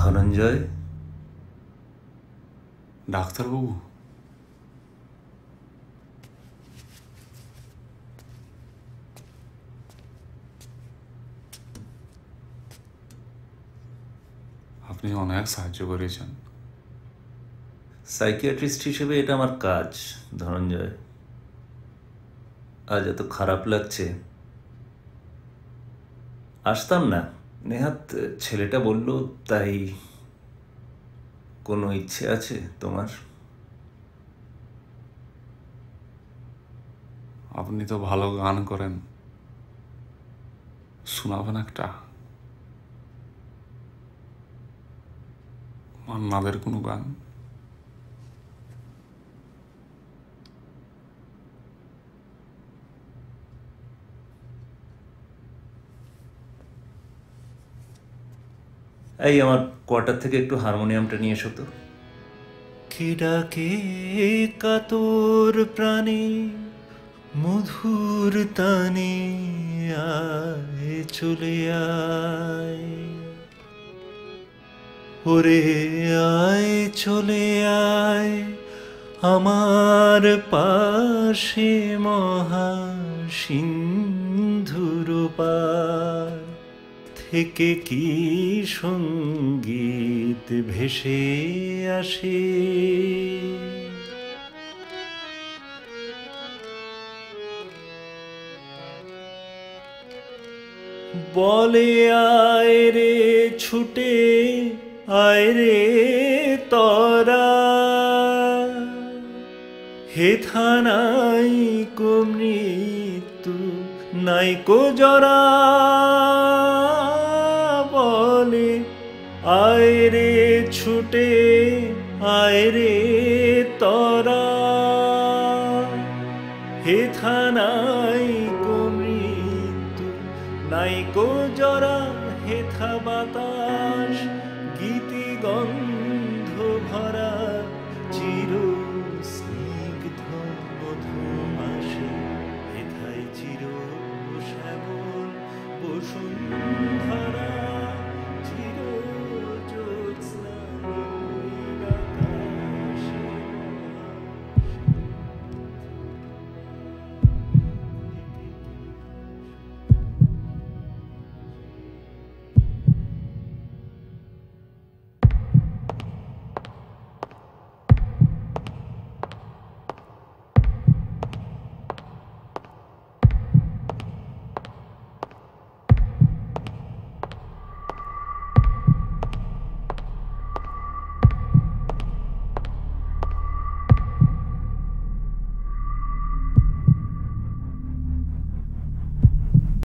ধনঞ্জয়, ডাক্তারবাবু, আপনি অনেক সাহায্য করেছেন। সাইকিয়াট্রিস্ট হিসেবে এটা আমার কাজ। ধনঞ্জয়, আজ এত খারাপ লাগছে, আসতাম না। নেহাত ছেলেটা বলল, তাই। কোনো ইচ্ছে আছে তোমার? আপনি তো ভালো গান করেন, শোনাবেন একটা? মান্নাদের কোনো গান? এই আমার কোয়ার্টার থেকে একটু হারমোনিয়ামটা নিয়ে এসো তো। কে ডাকে কাতর প্রাণে মধুর তানে, আয় চলে আয়, ওরে আয় চলে আয় আমার পাশে মহা সিন্ধুর পার থেকে কি সঙ্গীত ভেসে আসে। বলে আয় রে ছুটে আয় রে তরা, হেথা নাই কো মৃত্যু নাই কো জরা। বলে আয় রে ছুটে আয় রে তরা, হেথা নাই কো মৃত্যু নাই কো জরা, হেথা বাতা